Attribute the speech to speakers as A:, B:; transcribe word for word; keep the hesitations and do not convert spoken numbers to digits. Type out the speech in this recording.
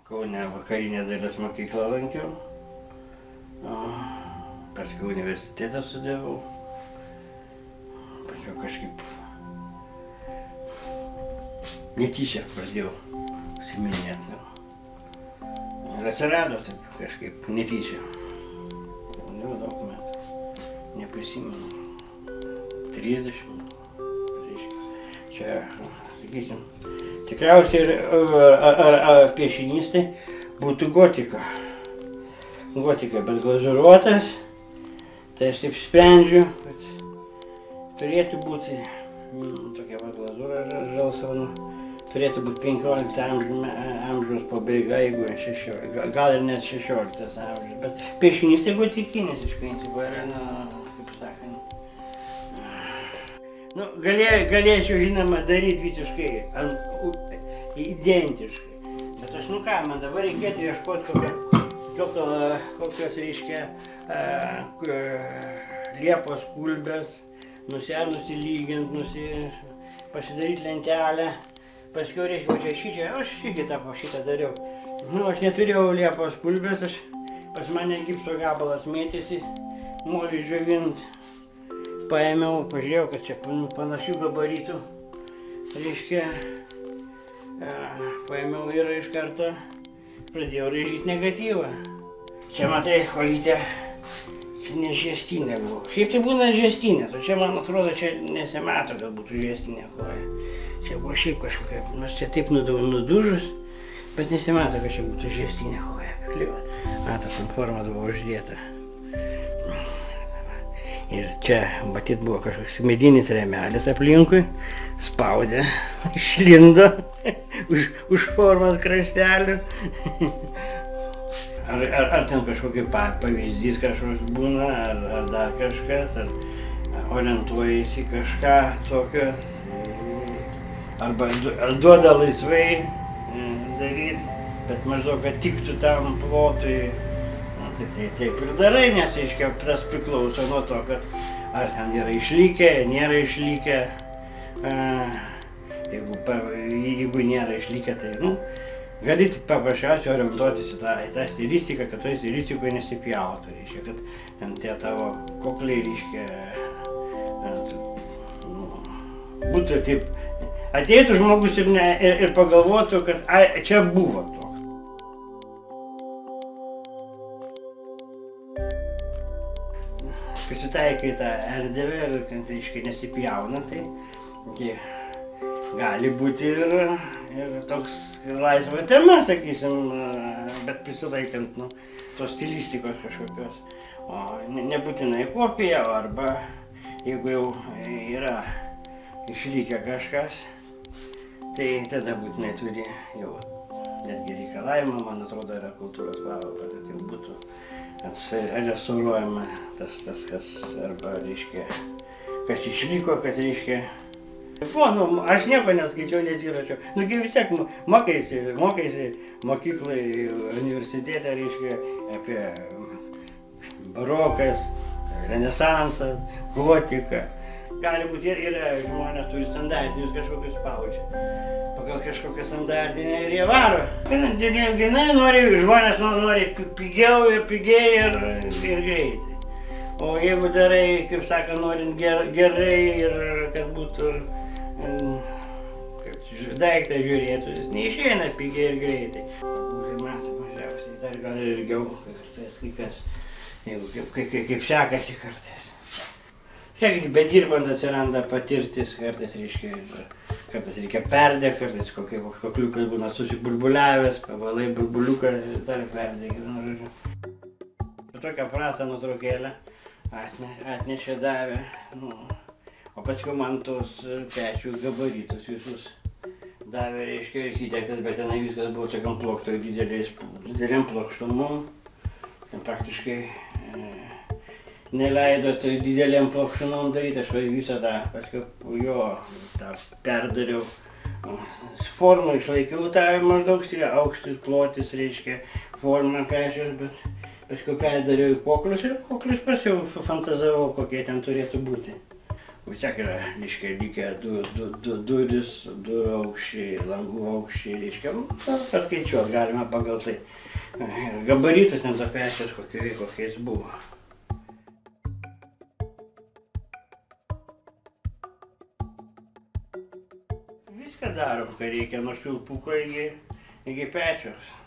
A: Kaune vakarinę dailės mokyklą lankiau. Paskui universitetą studijavau. Paskui kažkaip netyčia pradėjau užsiiminėti. Ir atsirado taip kažkaip netyčia. Jau daug metų. Neprisimenu. trisdešimt. Čia, sakysim, tikriausiai piešinys tai būtų gotika. Gotika, bet glazūruotas. Tai aš taip sprendžiu, kad turėtų būti tokia va glazūra žalsvana. Turėtų būti penkiolikto amžiaus pabaiga, jeigu šešioliktas, gal ir net šešioliktas amžius. Bet piešinys tai gotikinis iš principo yra, na, kaip sakant. Nu, galė, galėčiau, žinoma, daryti visiškai ant, identiškai. Bet aš, nu ką, man dabar reikėtų ieškoti kokio, kokio, kokios, reiškia, uh, liepos kulbės, nusenusi lygint, nusi, pasidaryti lentelę. Paskiau, reiškia, čia šičia, aš irgi tą po šitą dariau. Nu, aš neturėjau liepos kulbės, aš pas mane gipso gabalas mėtėsi, molį džiovint. Paėmiau, pažiūrėjau, kad čia panašių gabaritų, reiškia, paėmiau ir iš karto pradėjau raižyti negatyvą. Čia matai, kojytė, čia ne žiestinė buvo. Šiaip tai būna žiestinės, o čia, man atrodo, čia nesimato, kad būtų žiestinė koja. Čia buvo šiaip kažkokia, nors čia taip nudužus, bet nesimato, kad čia būtų žiestinė koja. Kliuot. Matot, ant forma buvo uždėta. Ir čia, matyt, buvo kažkoks medinis rėmelis aplinkui, spaudė, išlindo už, už formos kraštelių. Ar, ar, ar ten kažkokį pavyzdys kažkoks būna, ar, ar dar kažkas, ar orientuojasi kažką tokio, arba ar duoda laisvai daryti, bet maždaug, kad tiktų tam plotui. Tai, tai taip ir darai, nes, aiškiai, tas priklauso nuo to, kad ar ten yra išlikę, nėra išlikę. Jeigu, jeigu nėra išlikę, tai, nu, gali paprasčiausiai orientuotis į tą, į tą stilistiką, kad toj stilistikoje nesipjautų, reiškia, kad ten tie tavo kokliai, reiškia, nu, būtų taip, ateitų žmogus ir, ne, ir, ir pagalvotų, kad a, čia buvo to. Prisitaikai tą erdvę ir, kad aiškiai nesipjauna, tai, tai gali būti ir, ir toks laisva tema, sakysim, bet prisitaikant, nu, tos stilistikos kažkokios. O ne, nebūtinai kopija, arba jeigu jau yra išlikę kažkas, tai tada būtinai turi jau netgi reikalavimą, man atrodo, yra kultūros paveldo, kad jau būtų restauruojama tas, tas, kas, arba, reiškia, kas išliko, kad, reiškia, po, nu, aš nieko neskaičiau, nesirašiau. Nu, vis tiek mokaisi, mokaisi mokyklai, universitete, reiškia, apie barokas, renesansas, gotika. Gali būti ir, ir žmonės turi standartinius kažkokius spaudžia. Pagal kažkokią standartinę ir jie varo. Ginai nori, žmonės nori pigiau ir pigiai ir, ir greitai. O jeigu darai, kaip sako, norint ger, gerai ir kad būtų, kad daiktą žiūrėtų, jis neišeina pigiai ir greitai. Užimasi mažiausiai, dar gal ir ilgiau, kartais kai kas, jeigu kaip, kaip, kaip sekasi kartais. Šiek tiek bedirbant atsiranda patirtis, kartais reiškia, kartais reikia perdegti, kartais kokie kokliukas būna susibulbuliavęs, pavalai bulbuliuką dar perdegti, nu, žodžiu. Tokią prastą nuotraukėlę atnešė davė, nu, o paskui man tos pečių gabaritus visus davė, reiškia, architektas, bet tenai viskas buvo tokiam plokštoj dideliam plokštumom, ten praktiškai neleido tai dideliam plokštumom daryti, aš visą tą, paskui jo tą perdariau. Formą išlaikiau tą maždaug, aukštis, plotis, reiškia, formą pešios, bet paskui perdariau į koklius ir koklius pas jau fantazavau, kokie ten turėtų būti. Vis tiek yra, reiškia, likę du, du, du duris, du aukščiai, langų aukščiai, reiškia, nu, paskaičiuot galima pagal tai. Ir gabaritus ant apešęs, kokiais buvo. Viską darom, kai reikia nuo švilpuko iki, iki pečiaus.